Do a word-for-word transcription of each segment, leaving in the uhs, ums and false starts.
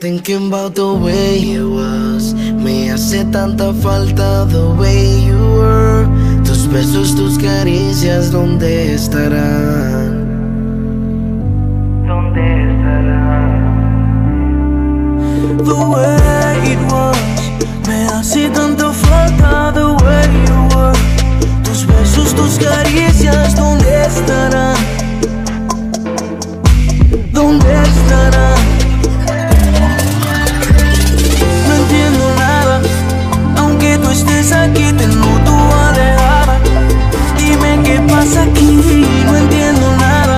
Thinking about the way you was. Me hace tanta falta the way you were. Tus besos, tus caricias, ¿dónde estarán? ¿Dónde estarán? The way it was. Me hace tanta falta the way you were. Tus besos, tus caricias, ¿dónde estarán? ¿Dónde estarán? No entiendo nada, aunque tú estés aquí, te noto alejada. Dime qué pasa aquí, no entiendo nada.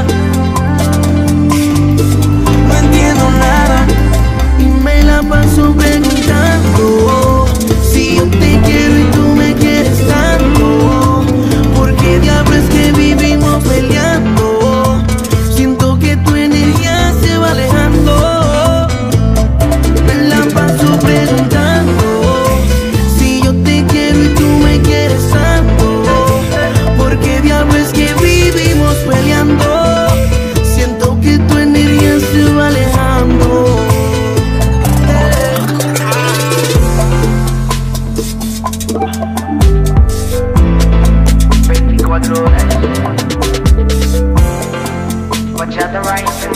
No entiendo nada. Y me la paso preguntando si yo te quiero y tú me quieres tanto. ¿Por qué diablos es que vivimos peleando? Siento que tu energía se va alejando. Me la paso preguntando si yo te quiero y tú me quieres tanto. ¿Por qué diablos es que vivimos peleando? Siento que tu energía se va alejando. veinticuatro horas. Bachata Rice.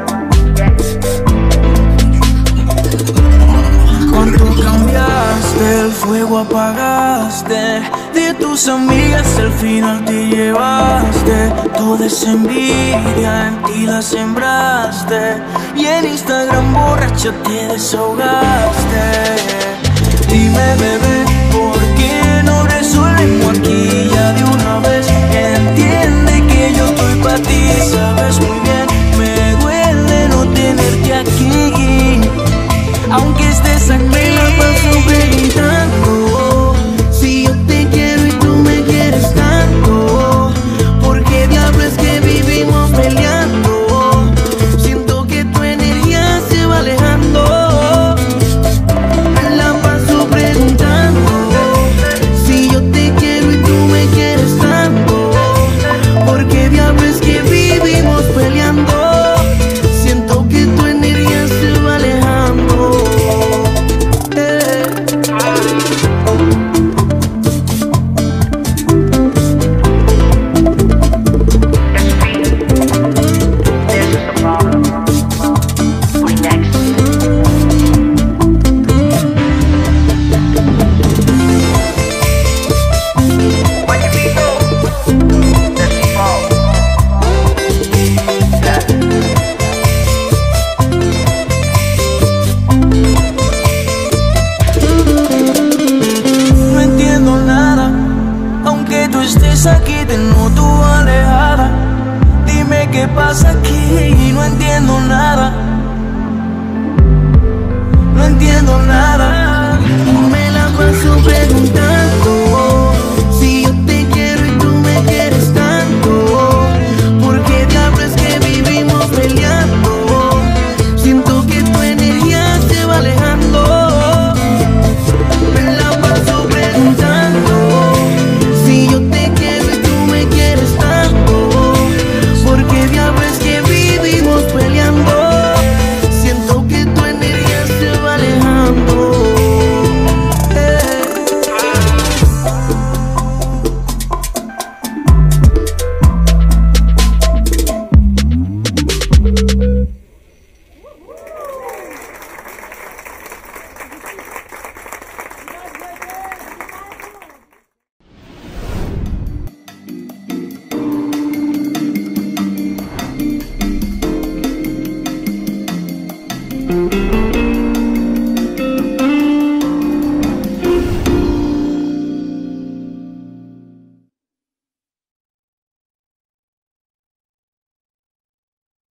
Cuánto cambiaste, el fuego apagaste. De tus amigas al final te llevaste. Toda esa envidia en ti la sembraste. Y en Instagram borracha te desahogaste. Dime bebé, ¿por qué no resolvemos aquí ya de una vez? Entiende que yo estoy pa' ti, sabes muy bien. Me duele no tenerte aquí, aunque estés aquí. Me la paso preguntando si yo te quiero y tú me quieres tanto. ¿Por qué diablos es que vivimos peleando? Siento que tu energía se va alejando. Me la paso preguntando si yo te quiero y tú me quieres tanto. ¿Por qué diablos es que vivimos peleando? Siento que tu energía se va alejando. No entiendo nada, aunque tú estés aquí, te noto alejada. Dime qué pasa aquí, no entiendo nada. No entiendo nada. Me la paso preguntando